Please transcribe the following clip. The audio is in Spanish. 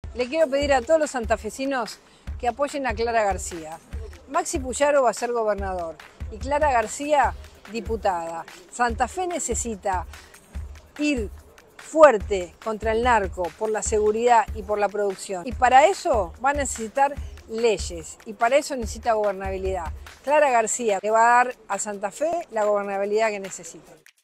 Le quiero pedir a todos los santafesinos que apoyen a Clara García. Maxi Puyaro va a ser gobernador y Clara García diputada. Santa Fe necesita ir fuerte contra el narco por la seguridad y por la producción. Y para eso va a necesitar leyes y para eso necesita gobernabilidad. Clara García le va a dar a Santa Fe la gobernabilidad que necesita.